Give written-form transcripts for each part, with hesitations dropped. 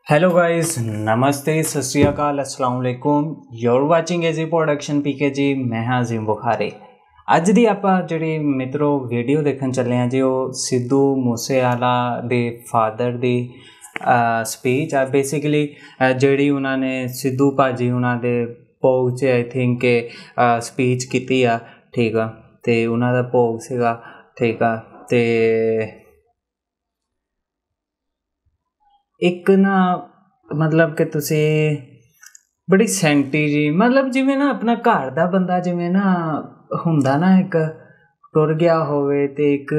Hello guys, नमस्ते, सत श्री अकाल, अस्सलाम वालेकुम। You're watching AG production PK ji. ਮੈਂ ਹਾਂ ਅਜ਼ੀਮ ਬੁਖਾਰੀ। ਅੱਜ ਦੀ ਆਪਾਂ ਜਿਹੜੀ ਮਿੱਤਰੋ ਵੀਡੀਓ ਦੇਖਣ ਚੱਲੇ ਹਾਂ ਜੀ, ਉਹ ਸਿੱਧੂ ਮੂਸੇਵਾਲਾ ਦੇ ਫਾਦਰ ਦੀ ਸਪੀਚ ਆ। ਬੇਸਿਕਲੀ ਜਿਹੜੀ ਉਹਨਾਂ ਨੇ ਸਿੱਧੂ ਭਾਜੀ ਉਹਨਾਂ ਦੇ ਭੋਗ 'ਚ ਆਈ ਥਿੰਕ ਕਿ ਸਪੀਚ ਕੀਤੀ ਆ, ਠੀਕ ਆ। ਅਤੇ ਉਹਨਾਂ ਦਾ ਭੋਗ ਸੀਗਾ, ਠੀਕ ਆ। ਅਤੇ ਇੱਕ ਨਾ ਮਤਲਬ ਕਿ ਤੁਸੀਂ ਬੜੀ ਸੈਂਟੀ ਜੀ, ਮਤਲਬ ਜਿਵੇਂ ਨਾ ਆਪਣਾ ਘਰ ਦਾ ਬੰਦਾ ਜਿਵੇਂ ਨਾ ਹੁੰਦਾ ਨਾ, ਇੱਕ ਟੁਰ ਗਿਆ ਹੋਵੇ ਅਤੇ ਇੱਕ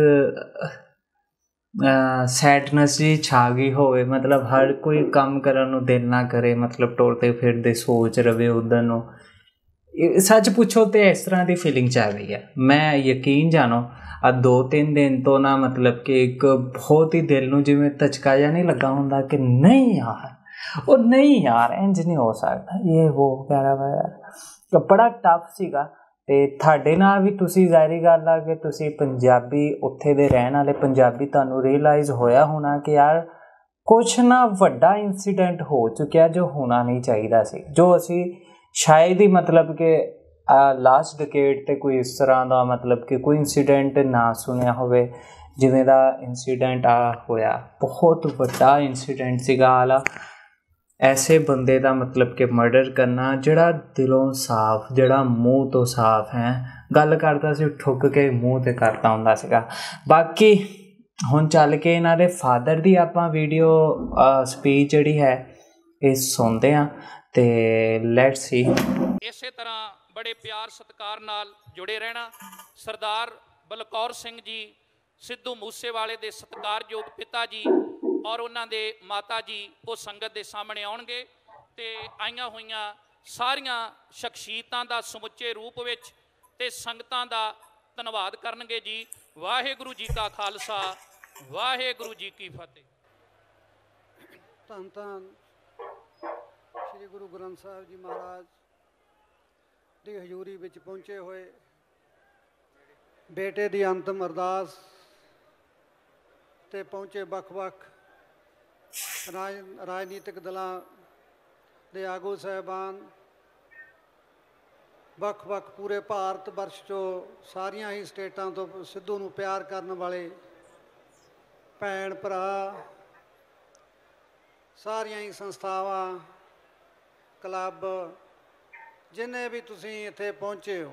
ਸੈਡਨੈਸ ਜੀ ਛਾ ਗਈ ਹੋਵੇ, ਮਤਲਬ ਹਰ ਕੋਈ ਕੰਮ ਕਰਨ ਨੂੰ ਦਿਲ ਨਾ ਕਰੇ, ਮਤਲਬ ਟੁਰਦੇ ਫਿਰਦੇ ਸੋਚ ਰਵੇ ਉੱਧਰ ਨੂੰ। ਸੱਚ ਪੁੱਛੋ ਤਾਂ ਇਸ ਤਰ੍ਹਾਂ ਦੀ ਫੀਲਿੰਗ ਚੱਲ ਰਹੀ ਹੈ। ਮੈਂ ਯਕੀਨ ਜਾਣੋ ਆ 2-3 ਦਿਨ ਤੋਂ ਨਾ ਮਤਲਬ ਕਿ ਇੱਕ ਬਹੁਤ ਹੀ ਦਿਲ ਨੂੰ ਜਿਵੇਂ ਧਚਕਾ ਜਿਹਾ ਨਹੀਂ ਲੱਗਾ ਹੁੰਦਾ ਕਿ ਨਹੀਂ ਯਾਰ, ਉਹ ਨਹੀਂ ਯਾਰ, ਇੰਝ ਨਹੀਂ ਹੋ ਸਕਦਾ, ਇਹ ਉਹ ਵਗੈਰਾ ਵਗੈਰਾ। ਬੜਾ ਟਫ ਸੀਗਾ। ਅਤੇ ਤੁਹਾਡੇ ਨਾਲ ਵੀ ਤੁਸੀਂ ਜ਼ਾਹਿਰੀ ਗੱਲ ਆ ਕਿ ਤੁਸੀਂ ਪੰਜਾਬੀ, ਉੱਥੇ ਦੇ ਰਹਿਣ ਵਾਲੇ ਪੰਜਾਬੀ, ਤੁਹਾਨੂੰ ਰੀਅਲਾਈਜ਼ ਹੋਇਆ ਹੋਣਾ ਕਿ ਯਾਰ ਕੁਛ ਨਾ ਵੱਡਾ ਇੰਸੀਡੈਂਟ ਹੋ ਚੁੱਕਿਆ ਜੋ ਹੋਣਾ ਨਹੀਂ ਚਾਹੀਦਾ ਸੀ, ਜੋ ਅਸੀਂ ਸ਼ਾਇਦ ਹੀ ਮਤਲਬ ਕਿ ਲਾਸਟ ਡਿਕੇਡ 'ਤੇ ਕੋਈ ਇਸ ਤਰ੍ਹਾਂ ਦਾ ਮਤਲਬ ਕਿ ਕੋਈ ਇੰਸੀਡੈਂਟ ਨਾ ਸੁਣਿਆ ਹੋਵੇ ਜਿਵੇਂ ਦਾ ਇੰਸੀਡੈਂਟ ਆ ਹੋਇਆ। ਬਹੁਤ ਵੱਡਾ ਇੰਸੀਡੈਂਟ ਸੀਗਾ ਆਲਾ। ਐਸੇ ਬੰਦੇ ਦਾ ਮਤਲਬ ਕਿ ਮਰਡਰ ਕਰਨਾ ਜਿਹੜਾ ਦਿਲੋਂ ਸਾਫ਼, ਜਿਹੜਾ ਮੂੰਹ ਤੋਂ ਸਾਫ਼ ਹੈ, ਗੱਲ ਕਰਦਾ ਸੀ ਠੁੱਕ ਕੇ ਮੂੰਹ 'ਤੇ ਕਰਦਾ ਹੁੰਦਾ ਸੀਗਾ। ਬਾਕੀ ਹੁਣ ਚੱਲ ਕੇ ਇਹਨਾਂ ਦੇ ਫਾਦਰ ਦੀ ਆਪਾਂ ਵੀਡੀਓ ਸਪੀਚ ਜਿਹੜੀ ਹੈ ਇਹ ਸੁਣਦੇ ਹਾਂ ਤੇ ਲੈਟਸ ਸੀ। ਇਸੇ ਤਰ੍ਹਾਂ ਬੜੇ ਪਿਆਰ ਸਤਿਕਾਰ ਨਾਲ ਜੁੜੇ ਰਹਿਣਾ। ਸਰਦਾਰ ਬਲਕੌਰ ਸਿੰਘ ਜੀ ਸਿੱਧੂ ਮੂਸੇਵਾਲੇ ਦੇ ਸਤਿਕਾਰਯੋਗ ਪਿਤਾ ਜੀ ਔਰ ਉਹਨਾਂ ਦੇ ਮਾਤਾ ਜੀ ਉਹ ਸੰਗਤ ਦੇ ਸਾਹਮਣੇ ਆਉਣਗੇ ਤੇ ਆਈਆਂ ਹੋਈਆਂ ਸਾਰੀਆਂ ਸ਼ਖਸੀਅਤਾਂ ਦਾ ਸਮੁੱਚੇ ਰੂਪ ਵਿੱਚ ਤੇ ਸੰਗਤਾਂ ਦਾ ਧੰਨਵਾਦ ਕਰਨਗੇ ਜੀ। ਵਾਹਿਗੁਰੂ ਜੀ ਕਾ ਖਾਲਸਾ, ਵਾਹਿਗੁਰੂ ਜੀ ਕੀ ਫਤਿਹ। ਧੰਨ ਧੰਨ श्री गुरु ग्रंथ साहब जी महाराज की हजूरी विच पहुँचे हुए बेटे की अंतिम अरदास ते पहुँचे ਵੱਖ-ਵੱਖ राजनीतिक दलों के आगू साहबान, ਵੱਖ-ਵੱਖ पूरे भारत वर्ष चो सारिया ही स्टेटां तो सिद्धू नूं प्यार करने वाले भैन भरा, सारिया ही संस्थावां, क्लब, जिन्ने भी तुसीं इत्थे पहुँचे हो,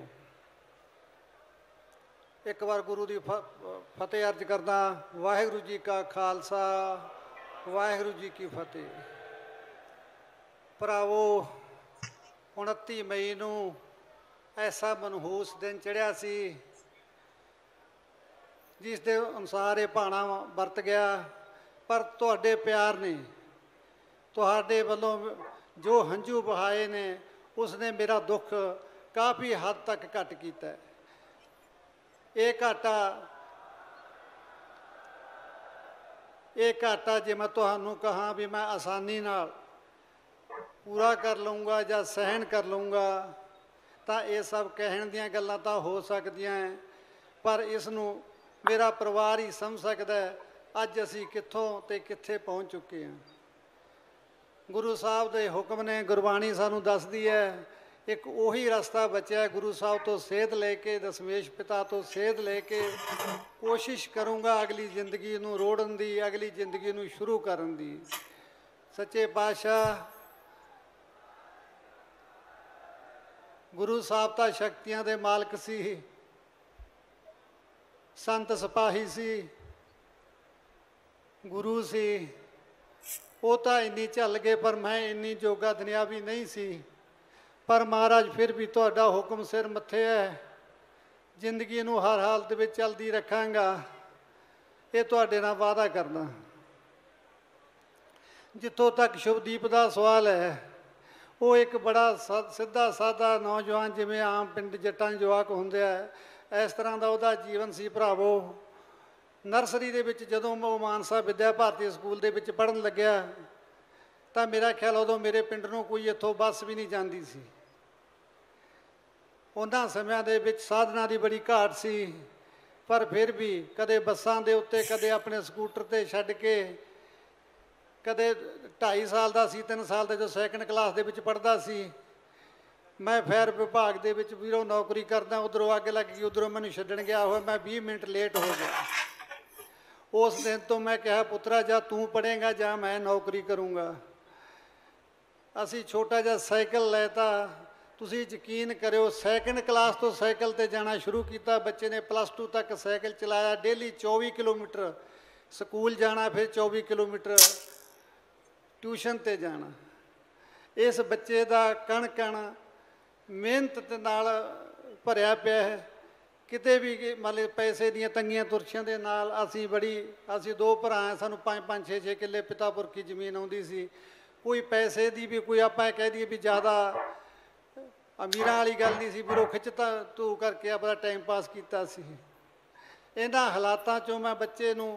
एक बार गुरु की फतेह अर्ज करदा। वाहिगुरू जी का खालसा, वाहिगुरू जी की फतेह। भरावो 29 मई नूं ऐसा मनहूस दिन चढ़िया सी जिस दे अनुसार ये भाणा वरत गया, पर तुहाडे प्यार ने, तुहाडे वल्लों जो हंझू बहाए ने, उसने मेरा दुख काफ़ी हद तक घट किया। ये घाटा जे मैं तुहानू कहाँ भी मैं आसानी नाल पूरा कर लूँगा या सहन कर लूँगा, तो ये सब कहण दियां गल्लां तां हो सकदियां है, पर इसनू मेरा परिवार ही समझ सकता है अज असी कित्थों ते कित्थे पहुँच चुके हैं। गुरु साहब के हुक्म ने, गुरबाणी सानू दसदी है, एक उही रस्ता बचा है गुरु साहब तो सेध लेके, दशमेश पिता तो सेध लेके कोशिश करूँगा अगली जिंदगी नू रोड़न दी, अगली जिंदगी नू शुरू करन दी। सच्चे पातशाह गुरु साहब तो शक्तियां दे मालक सी, संत सिपाही सी, गुरु सी, वो तो इन्नी झल गए, पर मैं इन्नी जोगा दुनियावी नहीं सी। पर महाराज फिर भी तुहाडा हुक्म सिर मत्थे है, जिंदगी नू हर हालत में चलती रखांगा, ये तुहाडे नाल वादा करना। जिथों तक शुभदीप का सवाल है, वो एक बड़ा सीधा साधा नौजवान जिमें आम पिंड जट्टां जवाक हुंदे आ, इस तरह का उहदा जीवन सी। भरावो नर्सरी दे विच जदों वो मानसा विद्या भारती स्कूल दे विच पढ़न लग्या, तो मेरा ख्याल उदों मेरे पिंड नूं कोई इत्थों बस भी नहीं जाती सी। उन्हां समियां दे विच साधनां दी बड़ी घाट सी, पर फिर भी कदे बसां दे उत्ते, कदे अपने स्कूटर ते छड्ड के ਕਦੇ 2.5 ਸਾਲ ਦਾ ਸੀ, 3 ਸਾਲ ਦਾ, ਜੋ ਸੈਕੰਡ ਕਲਾਸ ਦੇ ਵਿੱਚ ਪੜ੍ਹਦਾ ਸੀ। ਮੈਂ ਫਾਇਰ ਵਿਭਾਗ ਦੇ ਵਿੱਚ ਵੀਰੋ ਨੌਕਰੀ ਕਰਦਾ, ਉੱਧਰੋਂ ਅੱਗ ਲੱਗ ਗਈ, ਉੱਧਰੋਂ ਮੈਨੂੰ ਛੱਡਣ ਗਿਆ ਹੋਇਆ, ਮੈਂ 20 ਮਿੰਟ ਲੇਟ ਹੋ ਗਿਆ। ਉਸ ਦਿਨ ਤੋਂ ਮੈਂ ਕਿਹਾ ਪੁੱਤਰਾ ਜਾਂ ਤੂੰ ਪੜ੍ਹੇਗਾ ਜਾਂ ਮੈਂ ਨੌਕਰੀ ਕਰੂੰਗਾ। ਅਸੀਂ ਛੋਟਾ ਜਿਹਾ ਸਾਈਕਲ ਲੈਤਾ, ਤੁਸੀਂ ਯਕੀਨ ਕਰਿਓ ਸੈਕੰਡ ਕਲਾਸ ਤੋਂ ਸਾਈਕਲ ਤੇ ਜਾਣਾ ਸ਼ੁਰੂ ਕੀਤਾ। ਬੱਚੇ ਨੇ +2 ਤੱਕ ਸਾਈਕਲ ਚਲਾਇਆ, ਡੇਲੀ 24 ਕਿਲੋਮੀਟਰ ਸਕੂਲ ਜਾਣਾ, ਫਿਰ 24 ਕਿਲੋਮੀਟਰ ਟਿਊਸ਼ਨ ਤੇ ਜਾਣਾ। ਇਸ ਬੱਚੇ ਦਾ ਕਣ ਕਣ ਮਿਹਨਤ ਦੇ ਨਾਲ ਭਰਿਆ ਪਿਆ ਹੈ। ਕਿਤੇ ਵੀ ਮਤਲਬ ਪੈਸੇ ਦੀਆਂ ਤੰਗੀਆਂ ਤੁਰਸ਼ੀਆਂ ਦੇ ਨਾਲ ਅਸੀਂ 2 ਭਰਾ ਹਾਂ, ਸਾਨੂੰ 5-5 6-6 ਕਿੱਲੇ ਪਿਤਾ ਪੁਰਖੀ ਜ਼ਮੀਨ ਆਉਂਦੀ ਸੀ। ਕੋਈ ਪੈਸੇ ਦੀ ਵੀ ਕੋਈ ਆਪਾਂ ਕਹਿ ਦਈਏ ਵੀ ਜ਼ਿਆਦਾ ਅਮੀਰਾਂ ਵਾਲੀ ਗੱਲ ਨਹੀਂ ਸੀ, ਵੀਰੋ ਖਿੱਚਤਾ ਤੂੰ ਕਰਕੇ ਆਪਣਾ ਟਾਈਮ ਪਾਸ ਕੀਤਾ ਸੀ। ਇਹਨਾਂ ਹਾਲਾਤਾਂ 'ਚੋਂ ਮੈਂ ਬੱਚੇ ਨੂੰ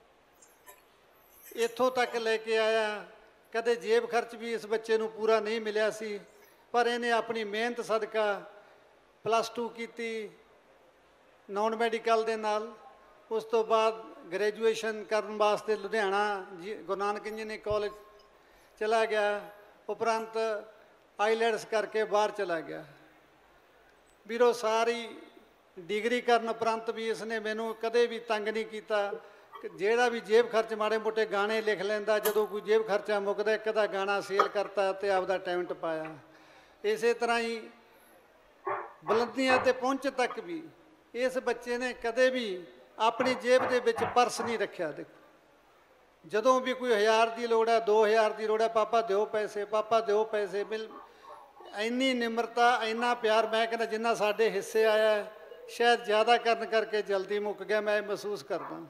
ਇੱਥੋਂ ਤੱਕ ਲੈ ਕੇ ਆਇਆ। ਕਦੇ ਜੇਬ ਖਰਚ ਵੀ ਇਸ ਬੱਚੇ ਨੂੰ ਪੂਰਾ ਨਹੀਂ ਮਿਲਿਆ ਸੀ, ਪਰ ਇਹਨੇ ਆਪਣੀ ਮਿਹਨਤ ਸਦਕਾ +2 ਕੀਤੀ ਨਾਨ ਮੈਡੀਕਲ ਦੇ ਨਾਲ। ਉਸ ਤੋਂ ਬਾਅਦ ਗ੍ਰੈਜੂਏਸ਼ਨ ਕਰਨ ਵਾਸਤੇ ਲੁਧਿਆਣਾ ਗੁਰੂ ਨਾਨਕ ਇੰਜੀਨੀਅਰਿੰਗ ਕਾਲਜ ਚਲਾ ਗਿਆ, ਉਪਰੰਤ ਆਈਲੈਟਸ ਕਰਕੇ ਬਾਹਰ ਚਲਾ ਗਿਆ। ਵੀਰੋ ਸਾਰੀ ਡਿਗਰੀ ਕਰਨ ਉਪਰੰਤ ਵੀ ਇਸਨੇ ਮੈਨੂੰ ਕਦੇ ਵੀ ਤੰਗ ਨਹੀਂ ਕੀਤਾ। ਜਿਹੜਾ ਵੀ ਜੇਬ ਖਰਚ ਮਾੜੇ ਮੋਟੇ ਗਾਣੇ ਲਿਖ ਲੈਂਦਾ, ਜਦੋਂ ਕੋਈ ਜੇਬ ਖਰਚਾ ਮੁੱਕਦਾ ਇੱਕ ਦਾ ਗਾਣਾ ਸੇਲ ਕਰਤਾ ਤੇ ਆਪਦਾ ਟੈਲੈਂਟ ਪਾਇਆ। ਇਸੇ ਤਰ੍ਹਾਂ ਹੀ ਬੁਲੰਦੀਆਂ ਤੇ ਪਹੁੰਚ ਤੱਕ ਵੀ ਇਸ ਬੱਚੇ ਨੇ ਕਦੇ ਵੀ ਆਪਣੀ ਜੇਬ ਦੇ ਵਿੱਚ ਪਰਸ ਨਹੀਂ ਰੱਖਿਆ। ਦੇਖੋ ਜਦੋਂ ਵੀ ਕੋਈ 1000 ਦੀ ਲੋੜ ਹੈ, 2000 ਦੀ ਲੋੜ ਹੈ, ਪਾਪਾ ਦਿਓ ਪੈਸੇ, ਪਾਪਾ ਦਿਓ ਪੈਸੇ। ਇੰਨੀ ਨਿਮਰਤਾ, ਇੰਨਾ ਪਿਆਰ, ਮੈਂ ਕਹਿੰਦਾ ਜਿੰਨਾ ਸਾਡੇ ਹਿੱਸੇ ਆਇਆ ਸ਼ਾਇਦ ਜ਼ਿਆਦਾ ਕਰਨ ਕਰਕੇ ਜਲਦੀ ਮੁੱਕ ਗਿਆ, ਮੈਂ ਮਹਿਸੂਸ ਕਰਦਾ।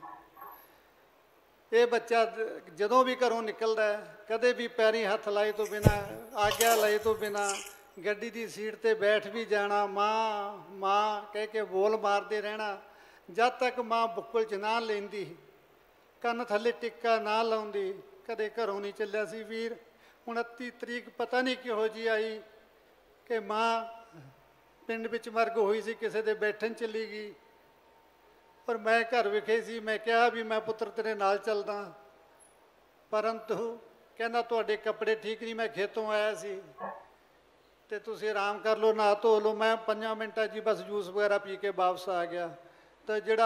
ਇਹ ਬੱਚਾ ਜਦੋਂ ਵੀ ਘਰੋਂ ਨਿਕਲਦਾ ਕਦੇ ਵੀ ਪੈਰੀਂ ਹੱਥ ਲਾਏ ਤੋਂ ਬਿਨਾਂ, ਆਗਿਆ ਲਏ ਤੋਂ ਬਿਨਾਂ ਗੱਡੀ ਦੀ ਸੀਟ ਤੇ ਬੈਠ ਵੀ ਜਾਣਾ, ਮਾਂ ਮਾਂ ਕਹਿ ਕੇ ਬੋਲ ਮਾਰਦੇ ਰਹਿਣਾ। ਜਦ ਤੱਕ ਮਾਂ ਬੁੱਕਲ 'ਚ ਨਾ ਲੈਂਦੀ, ਕੰਨ ਥੱਲੇ ਟਿੱਕਾ ਨਾ ਲਾਉਂਦੀ, ਕਦੇ ਘਰੋਂ ਨਹੀਂ ਚੱਲਿਆ ਸੀ ਵੀਰ। 29 ਤਰੀਕ ਪਤਾ ਨਹੀਂ ਕਿਹੋ ਜਿਹੀ ਆਈ ਕਿ ਮਾਂ ਪਿੰਡ ਵਿੱਚ ਮਰਗ ਹੋਈ ਸੀ, ਕਿਸੇ ਦੇ ਬੈਠਣ ਚਲੀ ਗਈ, ਪਰ ਮੈਂ ਘਰ ਵਿਖੇ ਸੀ। ਮੈਂ ਕਿਹਾ ਵੀ ਮੈਂ ਪੁੱਤਰ ਤੇਰੇ ਨਾਲ ਚੱਲਦਾ, ਪਰੰਤੂ ਕਹਿੰਦਾ ਤੁਹਾਡੇ ਕੱਪੜੇ ਠੀਕ ਨਹੀਂ, ਮੈਂ ਖੇਤੋਂ ਆਇਆ ਸੀ ਤੇ ਤੁਸੀਂ ਆਰਾਮ ਕਰ ਲਓ, ਨਹਾ ਧੋ ਲਓ। ਮੈਂ 5 ਮਿੰਟਾਂ 'ਚ ਬਸ ਜੂਸ ਵਗੈਰਾ ਪੀ ਕੇ ਵਾਪਸ ਆ ਗਿਆ। ਤਾਂ ਜਿਹੜਾ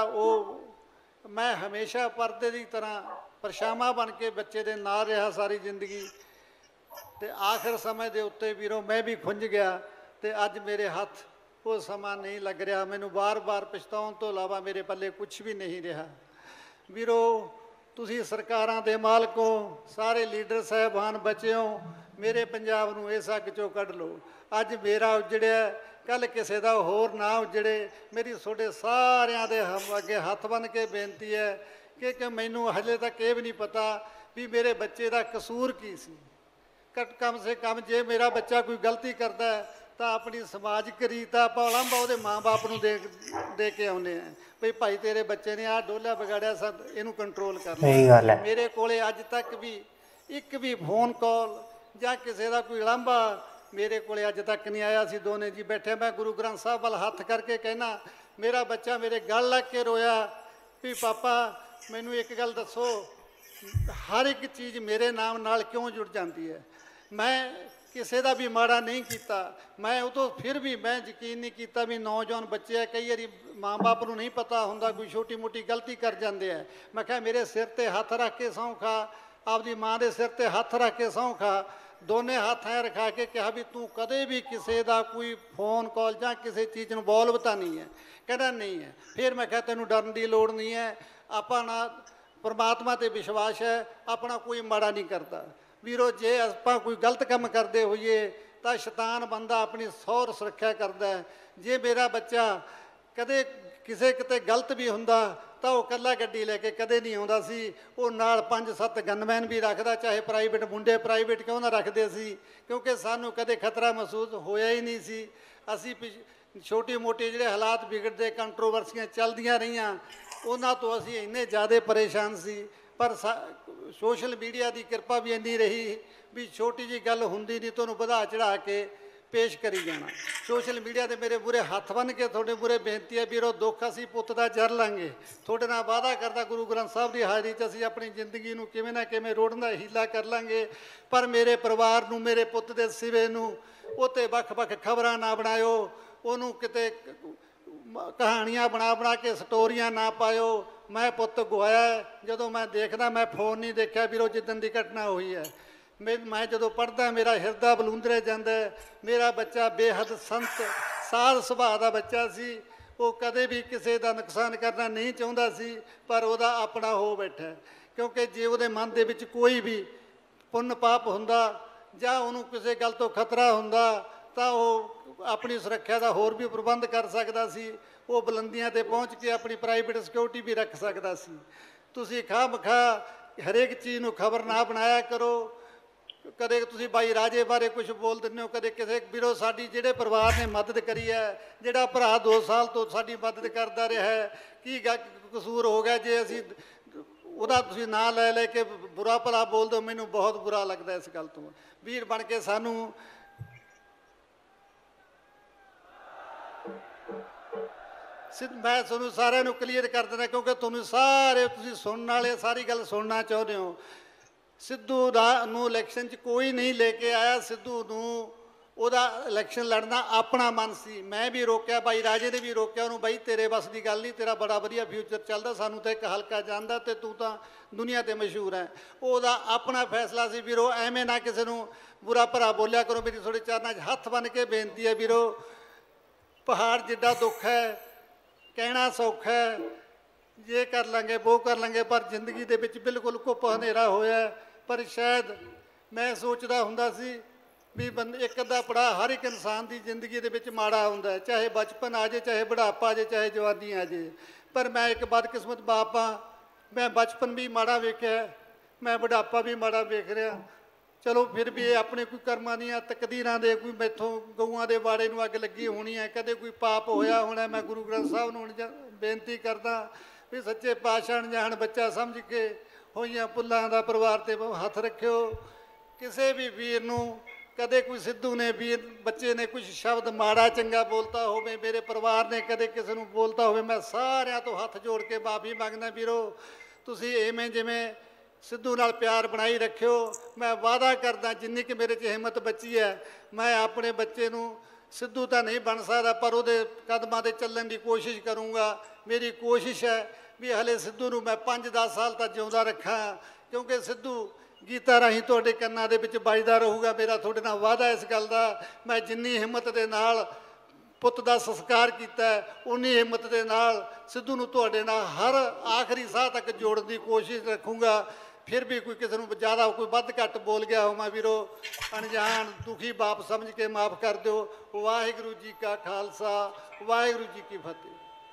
ਉਹ ਮੈਂ ਹਮੇਸ਼ਾ ਪਰਦੇ ਦੀ ਤਰ੍ਹਾਂ ਪਰਛਾਵਾਂ ਬਣ ਕੇ ਬੱਚੇ ਦੇ ਨਾਲ ਰਿਹਾ ਸਾਰੀ ਜ਼ਿੰਦਗੀ। ਤੇ ਆਖਰ ਸਮੇਂ ਦੇ ਉੱਤੇ ਵੀਰੋ ਮੈਂ ਵੀ ਖੁੰਝ ਗਿਆ ਤੇ ਅੱਜ ਮੇਰੇ ਹੱਥ ਉਹ ਸਮਾਂ ਨਹੀਂ ਲੱਗ ਰਿਹਾ। ਮੈਨੂੰ ਵਾਰ-ਵਾਰ ਪਛਤਾਉਣ ਤੋਂ ਇਲਾਵਾ ਮੇਰੇ ਪੱਲੇ ਕੁਛ ਵੀ ਨਹੀਂ ਰਿਹਾ। ਵੀਰੋ ਤੁਸੀਂ ਸਰਕਾਰਾਂ ਦੇ ਮਾਲਕੋ, ਸਾਰੇ ਲੀਡਰ ਸਾਹਿਬਾਨ ਬੱਚਿਓ, ਮੇਰੇ ਪੰਜਾਬ ਨੂੰ ਇਸ ਅੱਗ 'ਚੋਂ ਕੱਢ ਲਓ। ਅੱਜ ਮੇਰਾ ਉਜੜਿਆ, ਕੱਲ੍ਹ ਕਿਸੇ ਦਾ ਹੋਰ ਨਾ ਉਜੜੇ। ਮੇਰੀ ਤੁਹਾਡੇ ਸਾਰਿਆਂ ਦੇ ਅੱਗੇ ਹੱਥ ਬੰਨ੍ਹ ਕੇ ਬੇਨਤੀ ਹੈ ਕਿ ਮੈਨੂੰ ਹਜੇ ਤੱਕ ਇਹ ਵੀ ਨਹੀਂ ਪਤਾ ਵੀ ਮੇਰੇ ਬੱਚੇ ਦਾ ਕਸੂਰ ਕੀ ਸੀ। ਕਮ ਸੇ ਕਮ ਜੇ ਮੇਰਾ ਬੱਚਾ ਕੋਈ ਗਲਤੀ ਕਰਦਾ ਤਾਂ ਆਪਣੀ ਸਮਾਜਿਕ ਰੀਤ ਆਪਾਂ ਉਲਾਂਭਾ ਉਹਦੇ ਮਾਂ-ਬਾਪ ਨੂੰ ਦੇ ਕੇ ਆਉਂਦੇ ਹਾਂ ਵੀ ਭਾਈ ਤੇਰੇ ਬੱਚੇ ਨੇ ਆਹ ਡੋਲਾ ਵਿਗਾੜਿਆ, ਇਹਨੂੰ ਕੰਟਰੋਲ ਕਰ ਲੈ। ਮੇਰੇ ਕੋਲੇ ਅੱਜ ਤੱਕ ਵੀ ਇੱਕ ਵੀ ਫੋਨ ਕਾਲ ਜਾਂ ਕਿਸੇ ਦਾ ਕੋਈ ਉਲਾਂਭਾ ਮੇਰੇ ਕੋਲੇ ਅੱਜ ਤੱਕ ਨਹੀਂ ਆਇਆ। ਅਸੀਂ ਦੋਨੇ ਜੀ ਬੈਠੇ, ਮੈਂ ਗੁਰੂ ਗ੍ਰੰਥ ਸਾਹਿਬ ਵੱਲ ਹੱਥ ਕਰਕੇ ਕਹਿਣਾ, ਮੇਰਾ ਬੱਚਾ ਮੇਰੇ ਗਲ ਲੱਗ ਕੇ ਰੋਇਆ ਵੀ ਪਾਪਾ ਮੈਨੂੰ ਇੱਕ ਗੱਲ ਦੱਸੋ, ਹਰ ਇੱਕ ਚੀਜ਼ ਮੇਰੇ ਨਾਮ ਨਾਲ ਕਿਉਂ ਜੁੜ ਜਾਂਦੀ ਹੈ? ਮੈਂ ਕਿਸੇ ਦਾ ਵੀ ਮਾੜਾ ਨਹੀਂ ਕੀਤਾ। ਮੈਂ ਉਦੋਂ ਫਿਰ ਵੀ ਮੈਂ ਯਕੀਨ ਨਹੀਂ ਕੀਤਾ ਵੀ ਨੌਜਵਾਨ ਬੱਚੇ ਆ, ਕਈ ਵਾਰੀ ਮਾਂ ਬਾਪ ਨੂੰ ਨਹੀਂ ਪਤਾ ਹੁੰਦਾ, ਕੋਈ ਛੋਟੀ ਮੋਟੀ ਗਲਤੀ ਕਰ ਜਾਂਦੇ ਆ। ਮੈਂ ਕਿਹਾ ਮੇਰੇ ਸਿਰ ਤੇ ਹੱਥ ਰੱਖ ਕੇ ਸਹੁੰ ਖਾ, ਆਪਦੀ ਮਾਂ ਦੇ ਸਿਰ ਤੇ ਹੱਥ ਰੱਖ ਕੇ ਸਹੁੰ ਖਾ। ਦੋਨੇ ਹੱਥ ਐ ਰਖਾ ਕੇ ਕਿਹਾ ਵੀ ਤੂੰ ਕਦੇ ਵੀ ਕਿਸੇ ਦਾ ਕੋਈ ਫੋਨ ਕਾਲ ਜਾਂ ਕਿਸੇ ਚੀਜ਼ ਨੂੰ ਬੋਲ ਤਾਂ ਨਹੀਂ ਹੈ? ਕਹਿੰਦਾ ਨਹੀਂ ਹੈ। ਫਿਰ ਮੈਂ ਕਿਹਾ ਤੈਨੂੰ ਡਰਨ ਦੀ ਲੋੜ ਨਹੀਂ ਹੈ, ਆਪਾਂ ਨਾ ਪਰਮਾਤਮਾ 'ਤੇ ਵਿਸ਼ਵਾਸ ਹੈ, ਆਪਣਾ ਕੋਈ ਮਾੜਾ ਨਹੀਂ ਕਰਦਾ। ਵੀਰੋ ਜੇ ਆਪਾਂ ਕੋਈ ਗਲਤ ਕੰਮ ਕਰਦੇ ਹੋਈਏ ਤਾਂ ਸ਼ੈਤਾਨ ਬੰਦਾ ਆਪਣੀ ਸੌਰ ਸੁਰੱਖਿਆ ਕਰਦਾ ਹੈ। ਜੇ ਮੇਰਾ ਬੱਚਾ ਕਦੇ ਕਿਸੇ ਕਿਤੇ ਗਲਤ ਵੀ ਹੁੰਦਾ ਤਾਂ ਉਹ ਇਕੱਲਾ ਗੱਡੀ ਲੈ ਕੇ ਕਦੇ ਨਹੀਂ ਆਉਂਦਾ ਸੀ, ਉਹ ਨਾਲ 5-7 ਗਨਮੈਨ ਵੀ ਰੱਖਦਾ, ਚਾਹੇ ਪ੍ਰਾਈਵੇਟ ਮੁੰਡੇ ਪ੍ਰਾਈਵੇਟ ਕਿਉਂ ਨਾ ਰੱਖਦੇ ਸੀ, ਕਿਉਂਕਿ ਸਾਨੂੰ ਕਦੇ ਖਤਰਾ ਮਹਿਸੂਸ ਹੋਇਆ ਹੀ ਨਹੀਂ ਸੀ। ਅਸੀਂ ਛੋਟੀ ਮੋਟੀ ਜਿਹੜੇ ਹਾਲਾਤ ਵਿਗੜਦੇ, ਕੰਟਰੋਵਰਸੀਆਂ ਚੱਲਦੀਆਂ ਰਹੀਆਂ, ਉਹਨਾਂ ਤੋਂ ਅਸੀਂ ਇੰਨੇ ਜ਼ਿਆਦਾ ਪਰੇਸ਼ਾਨ ਸੀ। ਪਰ ਸੋਸ਼ਲ ਮੀਡੀਆ ਦੀ ਕਿਰਪਾ ਵੀ ਇੰਨੀ ਰਹੀ ਵੀ ਛੋਟੀ ਜਿਹੀ ਗੱਲ ਹੁੰਦੀ ਨਹੀਂ ਤੁਹਾਨੂੰ ਵਧਾ ਚੜਾ ਕੇ ਪੇਸ਼ ਕਰੀ ਜਾਣਾ। ਸੋਸ਼ਲ ਮੀਡੀਆ ਤੇ ਮੇਰੇ ਮੂਹਰੇ ਹੱਥ ਬੰਨ੍ਹ ਕੇ ਤੁਹਾਡੇ ਮੂਹਰੇ ਬੇਨਤੀ ਹੈ ਵੀਰੋ, ਦੁੱਖ ਅਸੀਂ ਪੁੱਤ ਦਾ ਜਰ ਲਾਂਗੇ। ਤੁਹਾਡੇ ਨਾਲ ਵਾਅਦਾ ਕਰਦਾ ਗੁਰੂ ਗ੍ਰੰਥ ਸਾਹਿਬ ਦੀ ਹਾਜ਼ਰੀ 'ਚ ਅਸੀਂ ਆਪਣੀ ਜ਼ਿੰਦਗੀ ਨੂੰ ਕਿਵੇਂ ਨਾ ਕਿਵੇਂ ਰੋੜਨ ਦਾ ਹੀਲਾ ਕਰ ਲਾਂਗੇ। ਪਰ ਮੇਰੇ ਪਰਿਵਾਰ ਨੂੰ, ਮੇਰੇ ਪੁੱਤ ਦੇ ਸਿਵੇ ਨੂੰ ਉਹ 'ਤੇ ਵੱਖ-ਵੱਖ ਖਬਰਾਂ ਨਾ ਬਣਾਇਓ, ਉਹਨੂੰ ਕਿਤੇ ਕਹਾਣੀਆਂ ਬਣਾ ਕੇ ਸਟੋਰੀਆਂ ਨਾ ਪਾਇਓ। ਮੈਂ ਪੁੱਤ ਗਵਾਇਆ, ਜਦੋਂ ਮੈਂ ਦੇਖਦਾ, ਮੈਂ ਫੋਨ ਨਹੀਂ ਦੇਖਿਆ ਵੀਰੋ ਜਿੱਦਣ ਦੀ ਘਟਨਾ ਹੋਈ ਹੈ। ਮੈਂ ਜਦੋਂ ਪੜ੍ਹਦਾ ਮੇਰਾ ਹਿਰਦਾ ਬਲੂੰਦਰੇ ਜਾਂਦਾ। ਮੇਰਾ ਬੱਚਾ ਬੇਹੱਦ ਸੰਤ ਸਾਧ ਸੁਭਾਅ ਦਾ ਬੱਚਾ ਸੀ। ਉਹ ਕਦੇ ਵੀ ਕਿਸੇ ਦਾ ਨੁਕਸਾਨ ਕਰਨਾ ਨਹੀਂ ਚਾਹੁੰਦਾ ਸੀ, ਪਰ ਉਹਦਾ ਆਪਣਾ ਹੋ ਬੈਠਾ। ਕਿਉਂਕਿ ਜੇ ਉਹਦੇ ਮਨ ਦੇ ਵਿੱਚ ਕੋਈ ਵੀ ਪੁੰਨ ਪਾਪ ਹੁੰਦਾ ਜਾਂ ਉਹਨੂੰ ਕਿਸੇ ਗੱਲ ਤੋਂ ਖਤਰਾ ਹੁੰਦਾ ਤਾਂ ਉਹ ਆਪਣੀ ਸੁਰੱਖਿਆ ਦਾ ਹੋਰ ਵੀ ਪ੍ਰਬੰਧ ਕਰ ਸਕਦਾ ਸੀ। ਉਹ ਬੁਲੰਦੀਆਂ 'ਤੇ ਪਹੁੰਚ ਕੇ ਆਪਣੀ ਪ੍ਰਾਈਵੇਟ ਸਿਕਿਉਰਿਟੀ ਵੀ ਰੱਖ ਸਕਦਾ ਸੀ। ਤੁਸੀਂ ਖਾਹ-ਮਖਾਹ ਹਰੇਕ ਚੀਜ਼ ਨੂੰ ਖਬਰ ਨਾ ਬਣਾਇਆ ਕਰੋ। ਕਦੇ ਤੁਸੀਂ ਬਾਈ ਰਾਜੇ ਬਾਰੇ ਕੁਝ ਬੋਲ ਦਿੰਦੇ ਹੋ, ਕਦੇ ਕਿਸੇ ਵੀਰੋ। ਸਾਡੀ ਜਿਹੜੇ ਪਰਿਵਾਰ ਨੇ ਮਦਦ ਕਰੀ ਹੈ, ਜਿਹੜਾ ਭਰਾ 2 ਸਾਲ ਤੋਂ ਸਾਡੀ ਮਦਦ ਕਰਦਾ ਰਿਹਾ ਹੈ, ਕੀ ਕਸੂਰ ਹੋ ਗਿਆ ਜੇ ਅਸੀਂ ਉਹਦਾ ਤੁਸੀਂ ਨਾਂ ਲੈ ਕੇ ਬੁਰਾ ਭਲਾ ਬੋਲ ਦਿਓ? ਮੈਨੂੰ ਬਹੁਤ ਬੁਰਾ ਲੱਗਦਾ ਇਸ ਗੱਲ ਤੋਂ। ਵੀਰ ਬਣ ਕੇ ਸਾਨੂੰ ਮੈਂ ਤੁਹਾਨੂੰ ਸਾਰਿਆਂ ਨੂੰ ਕਲੀਅਰ ਕਰ ਦਿੰਦਾ, ਕਿਉਂਕਿ ਤੁਹਾਨੂੰ ਸਾਰੇ ਤੁਸੀਂ ਸੁਣਨ ਵਾਲੇ ਸਾਰੀ ਗੱਲ ਸੁਣਨਾ ਚਾਹੁੰਦੇ ਹੋ। ਸਿੱਧੂ ਨੂੰ ਇਲੈਕਸ਼ਨ 'ਚ ਕੋਈ ਨਹੀਂ ਲੈ ਕੇ ਆਇਆ। ਸਿੱਧੂ ਨੂੰ ਉਹਦਾ ਇਲੈਕਸ਼ਨ ਲੜਨਾ ਆਪਣਾ ਮਨ ਸੀ। ਮੈਂ ਵੀ ਰੋਕਿਆ, ਬਾਈ ਰਾਜੇ ਨੇ ਵੀ ਰੋਕਿਆ ਉਹਨੂੰ, ਬਾਈ ਤੇਰੇ ਬਸ ਦੀ ਗੱਲ ਨਹੀਂ, ਤੇਰਾ ਬੜਾ ਵਧੀਆ ਫਿਊਚਰ ਚੱਲਦਾ, ਸਾਨੂੰ ਤਾਂ ਇੱਕ ਹਲਕਾ ਜਾਂਦਾ ਅਤੇ ਤੂੰ ਤਾਂ ਦੁਨੀਆ 'ਤੇ ਮਸ਼ਹੂਰ ਹੈ। ਉਹਦਾ ਆਪਣਾ ਫੈਸਲਾ ਸੀ ਵੀਰੋ। ਐਵੇਂ ਨਾ ਕਿਸੇ ਨੂੰ ਬੁਰਾ ਭਰਾ ਬੋਲਿਆ ਕਰੋ। ਮੇਰੀ ਤੁਹਾਡੇ ਚਰਨਾਂ 'ਚ ਹੱਥ ਬੰਨ੍ਹ ਕੇ ਬੇਨਤੀ ਹੈ ਵੀਰੋ, ਪਹਾੜ ਜਿੱਡਾ ਦੁੱਖ ਹੈ, ਕਹਿਣਾ ਸੌਖਾ ਹੈ, ਜੇ ਕਰ ਲਾਂਗੇ ਉਹ ਕਰ ਲਾਂਗੇ, ਪਰ ਜ਼ਿੰਦਗੀ ਦੇ ਵਿੱਚ ਬਿਲਕੁਲ ਘੁੱਪ ਹਨੇਰਾ ਹੋਇਆ। ਪਰ ਸ਼ਾਇਦ ਮੈਂ ਸੋਚਦਾ ਹੁੰਦਾ ਸੀ ਵੀ ਇੱਕ ਅੱਧਾ ਪੜਾਅ ਹਰ ਇੱਕ ਇਨਸਾਨ ਦੀ ਜ਼ਿੰਦਗੀ ਦੇ ਵਿੱਚ ਮਾੜਾ ਹੁੰਦਾ, ਚਾਹੇ ਬਚਪਨ ਆ ਜਾਏ, ਚਾਹੇ ਬੁਢਾਪਾ ਆ ਜਾਏ, ਚਾਹੇ ਜਵਾਨੀ ਆ ਜਾਏ। ਪਰ ਮੈਂ ਇੱਕ ਬਦਕਿਸਮਤ ਬਾਪ ਹਾਂ। ਮੈਂ ਬਚਪਨ ਵੀ ਮਾੜਾ ਵੇਖਿਆ, ਮੈਂ ਬੁਢਾਪਾ ਵੀ ਮਾੜਾ ਵੇਖ ਰਿਹਾ। ਚਲੋ ਫਿਰ ਵੀ ਇਹ ਆਪਣੇ ਕੋਈ ਕਰਮਾਂ ਦੀਆਂ ਤਕਦੀਰਾਂ ਦੇ, ਕੋਈ ਮੈਥੋਂ ਗਊਆਂ ਦੇ ਬਾੜੇ ਨੂੰ ਅੱਗ ਲੱਗੀ ਹੋਣੀ ਹੈ, ਕਦੇ ਕੋਈ ਪਾਪ ਹੋਇਆ ਹੋਣਾ। ਮੈਂ ਗੁਰੂ ਗ੍ਰੰਥ ਸਾਹਿਬ ਨੂੰ ਬੇਨਤੀ ਕਰਦਾ ਵੀ ਸੱਚੇ ਪਾਤਸ਼ਾਹ ਅਣਜਾਣ ਬੱਚਾ ਸਮਝ ਕੇ ਹੋਈਆਂ ਭੁੱਲਾਂ ਦਾ ਪਰਿਵਾਰ 'ਤੇ ਹੱਥ ਰੱਖਿਓ। ਕਿਸੇ ਵੀ ਵੀਰ ਨੂੰ ਕਦੇ ਕੋਈ ਸਿੱਧੂ ਨੇ ਵੀਰ ਬੱਚੇ ਨੇ ਕੁਝ ਸ਼ਬਦ ਮਾੜਾ ਚੰਗਾ ਬੋਲਤਾ ਹੋਵੇ, ਮੇਰੇ ਪਰਿਵਾਰ ਨੇ ਕਦੇ ਕਿਸੇ ਨੂੰ ਬੋਲਤਾ ਹੋਵੇ, ਮੈਂ ਸਾਰਿਆਂ ਤੋਂ ਹੱਥ ਜੋੜ ਕੇ ਮਾਫੀ ਮੰਗਦਾ। ਵੀਰੋ ਤੁਸੀਂ ਐਵੇਂ ਜਿਵੇਂ ਸਿੱਧੂ ਨਾਲ ਪਿਆਰ ਬਣਾਈ ਰੱਖਿਓ। ਮੈਂ ਵਾਅਦਾ ਕਰਦਾ ਜਿੰਨੀ ਕਿ ਮੇਰੇ 'ਚ ਹਿੰਮਤ ਬਚੀ ਹੈ, ਮੈਂ ਆਪਣੇ ਬੱਚੇ ਨੂੰ, ਸਿੱਧੂ ਤਾਂ ਨਹੀਂ ਬਣ ਸਕਦਾ ਪਰ ਉਹਦੇ ਕਦਮਾਂ 'ਤੇ ਚੱਲਣ ਦੀ ਕੋਸ਼ਿਸ਼ ਕਰੂੰਗਾ। ਮੇਰੀ ਕੋਸ਼ਿਸ਼ ਹੈ ਵੀ ਹਲੇ ਸਿੱਧੂ ਨੂੰ ਮੈਂ 5-10 ਸਾਲ ਤੱਕ ਜਿਉਂਦਾ ਰੱਖਾਂ, ਕਿਉਂਕਿ ਸਿੱਧੂ ਗੀਤਾਂ ਰਾਹੀਂ ਤੁਹਾਡੇ ਕੰਨਾਂ ਦੇ ਵਿੱਚ ਵੱਜਦਾ ਰਹੂਗਾ। ਮੇਰਾ ਤੁਹਾਡੇ ਨਾਲ ਵਾਅਦਾ ਇਸ ਗੱਲ ਦਾ। ਮੈਂ ਜਿੰਨੀ ਹਿੰਮਤ ਦੇ ਨਾਲ ਪੁੱਤ ਦਾ ਸੰਸਕਾਰ ਕੀਤਾ, ਉਨੀ ਹਿੰਮਤ ਦੇ ਨਾਲ ਸਿੱਧੂ ਨੂੰ ਤੁਹਾਡੇ ਨਾਲ ਹਰ ਆਖਰੀ ਸਾਹ ਤੱਕ ਜੋੜਨ ਦੀ ਕੋਸ਼ਿਸ਼ ਰੱਖੂੰਗਾ। ਫਿਰ ਵੀ ਕੋਈ ਕਿਸੇ ਨੂੰ ਜ਼ਿਆਦਾ ਕੋਈ ਵੱਧ ਘੱਟ ਬੋਲ ਗਿਆ ਹੋਵਾਂ ਵੀਰੋ, ਅਣਜਾਣ ਦੁਖੀ ਬਾਪ ਸਮਝ ਕੇ ਮਾਫ ਕਰ ਦਿਓ। ਵਾਹਿਗੁਰੂ ਜੀ ਕਾ ਖਾਲਸਾ, ਵਾਹਿਗੁਰੂ ਜੀ ਕੀ ਫਤਿਹ।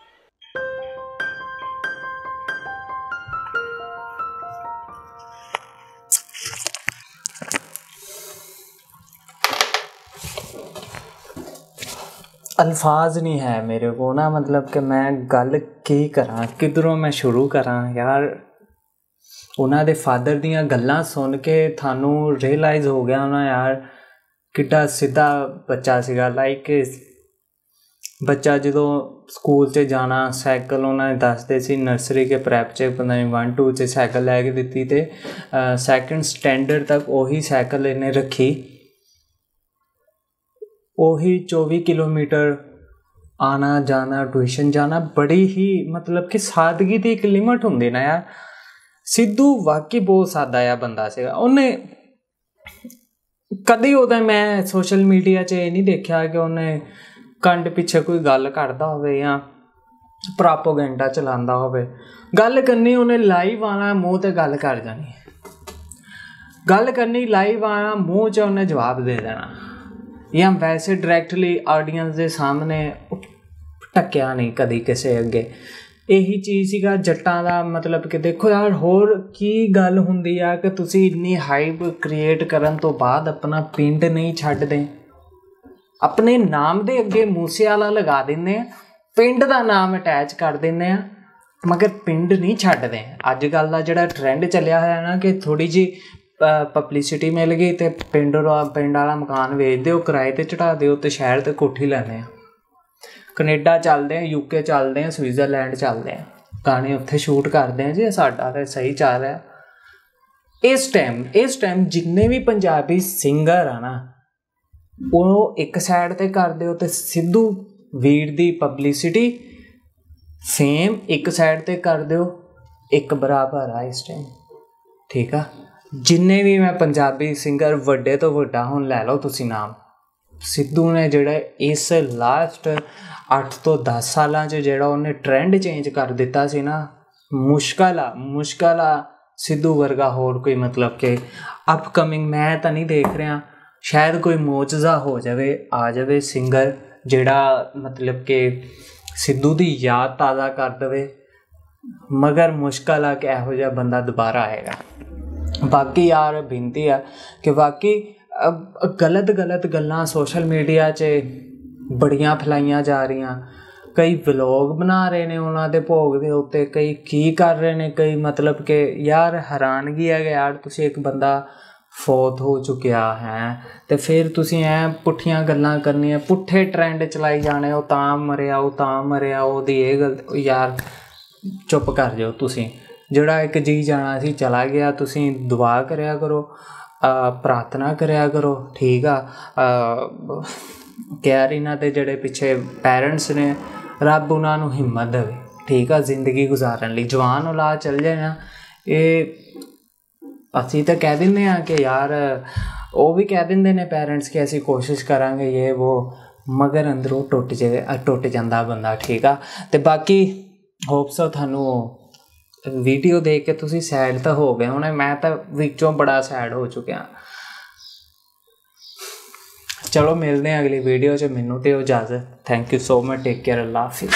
अल्फाज नहीं है मेरे को ना, मतलब कि मैं गल की करा, किधरों मैं शुरू करा यार। ਉਹਨਾਂ ਦੇ ਫਾਦਰ ਦੀਆਂ ਗੱਲਾਂ ਸੁਣ ਕੇ ਤੁਹਾਨੂੰ ਰਿਅਲਾਈਜ਼ ਹੋ ਗਿਆ ਹੋਣਾ ਯਾਰ ਕਿੱਡਾ ਸਿੱਧਾ ਬੱਚਾ ਸੀਗਾ। ਲਾਈਕ ਬੱਚਾ ਜਦੋਂ ਸਕੂਲ 'ਚ ਜਾਣਾ, ਸਾਈਕਲ ਉਹਨਾਂ ਨੇ ਦੱਸਦੇ ਸੀ ਨਰਸਰੀ ਕੇ ਪ੍ਰੈਪ 'ਚ ਪਤਾ ਨਹੀਂ 1-2 'ਚ ਸਾਈਕਲ ਲੈ ਕੇ ਦਿੱਤੀ ਅਤੇ 2nd ਸਟੈਂਡਰਡ ਤੱਕ ਉਹੀ ਸਾਈਕਲ ਇਹਨੇ ਰੱਖੀ। ਉਹੀ 24 ਕਿਲੋਮੀਟਰ ਆਉਣਾ ਜਾਣਾ, ਟਿਊਸ਼ਨ ਜਾਣਾ। ਬੜੀ ਹੀ ਮਤਲਬ ਕਿ ਸਾਦਗੀ ਦੀ ਇੱਕ ਲਿਮਟ ਹੁੰਦੀ ਨਾ ਯਾਰ। ਸਿੱਧੂ ਵਾਕਈ ਬਹੁਤ ਸਾਦਾ ਆ ਬੰਦਾ ਸੀਗਾ। ਉਹਨੇ ਕਦੇ ਉਹਦਾ ਮੈਂ ਸੋਸ਼ਲ ਮੀਡੀਆ 'ਚ ਇਹ ਨਹੀਂ ਦੇਖਿਆ ਕਿ ਉਹਨੇ ਕੰਡ ਪਿੱਛੇ ਕੋਈ ਗੱਲ ਕਰਦਾ ਹੋਵੇ ਜਾਂ ਪ੍ਰੋਪੇਗੈਂਡਾ ਚਲਾਉਂਦਾ ਹੋਵੇ। ਗੱਲ ਕਰਨੀ ਉਹਨੇ ਲਾਈਵ ਆਉਣਾ, ਮੂੰਹ 'ਤੇ ਗੱਲ ਕਰ ਜਾਣੀ, ਗੱਲ ਕਰਨੀ ਲਾਈਵ ਆਉਣਾ, ਮੂੰਹ 'ਚ ਉਹਨੇ ਜਵਾਬ ਦੇ ਦੇਣਾ, ਜਾਂ ਵੈਸੇ ਡਾਇਰੈਕਟਲੀ ਆਡੀਅנס ਦੇ ਸਾਹਮਣੇ ਢੱਕਿਆ ਨਹੀਂ ਕਦੀ ਕਿਸੇ ਅੱਗੇ। ਇਹੀ ਚੀਜ਼ ਸੀਗਾ ਜੱਟਾਂ ਦਾ। ਮਤਲਬ ਕਿ ਦੇਖੋ ਯਾਰ ਹੋਰ ਕੀ ਗੱਲ ਹੁੰਦੀ ਆ ਕਿ ਤੁਸੀਂ ਇੰਨੀ ਹਾਈਪ ਕ੍ਰੀਏਟ ਕਰਨ ਤੋਂ ਬਾਅਦ ਆਪਣਾ ਪਿੰਡ ਨਹੀਂ ਛੱਡਦੇ, ਆਪਣੇ ਨਾਮ ਦੇ ਅੱਗੇ ਮੂਸੇਵਾਲਾ ਲਗਾ ਦਿੰਦੇ ਆ, ਪਿੰਡ ਦਾ ਨਾਮ ਅਟੈਚ ਕਰ ਦਿੰਦੇ ਆ, ਮਗਰ ਪਿੰਡ ਨਹੀਂ ਛੱਡਦੇ। ਅੱਜ ਕੱਲ੍ਹ ਦਾ ਜਿਹੜਾ ਟਰੈਂਡ ਚੱਲਿਆ ਹੋਇਆ ਨਾ ਕਿ ਥੋੜ੍ਹੀ ਜਿਹੀ ਪਬਲਿਸਿਟੀ ਮਿਲ ਗਈ ਤੇ ਪਿੰਡ ਵਾਲਾ ਮਕਾਨ ਵੇਚ ਦਿਓ, ਕਿਰਾਏ ਤੇ ਚੜਾ ਦਿਓ ਤੇ ਸ਼ਹਿਰ ਤੇ ਕੋਠੀ ਲੈਂਦੇ ਆ। ਕੈਨੇਡਾ ਚੱਲਦੇ ਆ, UK ਚੱਲਦੇ ਆ, ਸਵਿਟਜ਼ਰਲੈਂਡ ਚੱਲਦੇ ਆ, ਗਾਣੇ ਉੱਥੇ ਸ਼ੂਟ ਕਰਦੇ ਆ ਜੀ। ਸਾਡਾ ਤਾਂ ਸਹੀ ਚੱਲ ਰਿਹਾ ਇਸ ਟਾਈਮ। ਜਿੰਨੇ ਵੀ ਪੰਜਾਬੀ ਸਿੰਗਰ ਆ ਨਾ, ਉਹ ਇੱਕ ਸਾਈਡ ਤੇ ਕਰ ਦਿਓ ਤੇ ਸਿੱਧੂ ਵੀਰ ਦੀ ਪਬਲਿਸਿਟੀ ਫੇਮ ਇੱਕ ਸਾਈਡ ਤੇ ਕਰ ਦਿਓ, ਇੱਕ ਬਰਾਬਰ ਆ ਇਸ ਟਾਈਮ, ਠੀਕ ਆ। ਜਿੰਨੇ ਵੀ ਮੈਂ ਪੰਜਾਬੀ ਸਿੰਗਰ ਵੱਡੇ ਤੋਂ ਵੱਡਾ ਹੁਣ ਲੈ ਲਓ ਤੁਸੀਂ ਨਾਮ, ਸਿੱਧੂ ਨੇ ਜਿਹੜਾ ਇਸ ਲਾਸਟ 8 ਤੋਂ 10 ਸਾਲਾਂ 'ਚ ਜਿਹੜਾ ਉਹਨੇ ਟਰੈਂਡ ਚੇਂਜ ਕਰ ਦਿੱਤਾ ਸੀ ਨਾ, ਮੁਸ਼ਕਲ ਆ ਸਿੱਧੂ ਵਰਗਾ ਹੋਰ ਕੋਈ ਮਤਲਬ ਕਿ ਅਪਕਮਿੰਗ ਮੈਂ ਤਾਂ ਨਹੀਂ ਦੇਖ ਰਿਹਾ। ਸ਼ਾਇਦ ਕੋਈ ਮੋਜਜ਼ਾ ਹੋ ਜਾਵੇ, ਆ ਜਾਵੇ ਸਿੰਗਰ ਜਿਹੜਾ ਮਤਲਬ ਕਿ ਸਿੱਧੂ ਦੀ ਯਾਦ ਤਾਜ਼ਾ ਕਰ ਦੇਵੇ, ਮਗਰ ਮੁਸ਼ਕਲ ਆ ਕਿ ਇਹੋ ਜਿਹਾ ਬੰਦਾ ਦੁਬਾਰਾ ਆਏਗਾ। ਬਾਕੀ ਯਾਰ ਬੇਨਤੀ ਆ ਕਿ ਬਾਕੀ ਗਲਤ ਗੱਲਾਂ ਸੋਸ਼ਲ ਮੀਡੀਆ 'ਚ ਬੜੀਆਂ ਫੈਲਾਈਆਂ ਜਾ ਰਹੀਆਂ। ਕਈ ਵਲੋਗ ਬਣਾ ਰਹੇ ਨੇ ਉਹਨਾਂ ਦੇ ਭੋਗ ਦੇ ਉੱਤੇ, ਕਈ ਕੀ ਕਰ ਰਹੇ ਨੇ, ਕਈ ਮਤਲਬ ਕਿ ਯਾਰ ਹੈਰਾਨਗੀ ਹੈ ਕਿ ਯਾਰ ਤੁਸੀਂ ਇੱਕ ਬੰਦਾ ਫੌਤ ਹੋ ਚੁੱਕਿਆ ਹੈ ਤੇ ਫਿਰ ਤੁਸੀਂ ਐ ਪੁੱਠੀਆਂ ਗੱਲਾਂ ਕਰਨੀਆਂ, ਪੁੱਠੇ ਟਰੈਂਡ ਚਲਾਈ ਜਾਣੇ, ਉਹ ਤਾਂ ਮਰਿਆ, ਉਹਦੀ ਇਹ ਗਲਤ। ਯਾਰ ਚੁੱਪ ਕਰ ਜਾਓ ਤੁਸੀਂ। ਜਿਹੜਾ ਇੱਕ ਜੀ ਜਾਣਾ ਸੀ ਚਲਾ ਗਿਆ, ਤੁਸੀਂ ਦੁਆ ਕਰਿਆ ਕਰੋ, ਪ੍ਰਾਰਥਨਾ ਕਰਿਆ ਕਰੋ, ਠੀਕ ਆ। ਯਾਰ ਇਹਨਾਂ ਦੇ ਜਿਹੜੇ ਪਿੱਛੇ ਪੈਰੈਂਟਸ ਨੇ, ਰੱਬ ਉਹਨਾਂ ਨੂੰ ਹਿੰਮਤ ਦੇਵੇ, ਠੀਕ ਆ, ਜ਼ਿੰਦਗੀ ਗੁਜ਼ਾਰਨ ਲਈ। ਜਵਾਨ ਔਲਾਦ ਚੱਲ ਜਾਏ ਨਾ, ਇਹ ਅਸੀਂ ਤਾਂ ਕਹਿ ਦਿੰਦੇ ਹਾਂ ਕਿ ਯਾਰ, ਉਹ ਵੀ ਕਹਿ ਦਿੰਦੇ ਨੇ ਪੈਰੈਂਟਸ ਕਿ ਅਸੀਂ ਕੋਸ਼ਿਸ਼ ਕਰਾਂਗੇ ਇਹ ਉਹ, ਮਗਰ ਅੰਦਰੋਂ ਟੁੱਟ ਜਾਂਦਾ ਬੰਦਾ, ਠੀਕ ਆ। ਅਤੇ ਬਾਕੀ ਹੋਪਸ ਤੁਹਾਨੂੰ ਵੀਡੀਓ ਦੇਖ ਕੇ ਤੁਸੀਂ ਸੈਡ ਤਾਂ ਹੋ ਗਏ ਹੋਣੇ, ਮੈਂ ਤਾਂ ਵਿੱਚੋਂ ਬੜਾ ਸੈਡ ਹੋ ਚੁੱਕਿਆ। ਚਲੋ ਮਿਲਦੇ ਹਾਂ ਅਗਲੀ ਵੀਡੀਓ 'ਚ, ਮੈਨੂੰ ਦਿਓ ਇਜਾਜ਼ਤ। Thank you so much, take care, ਅੱਲਾ ਹਾਫਿਜ਼।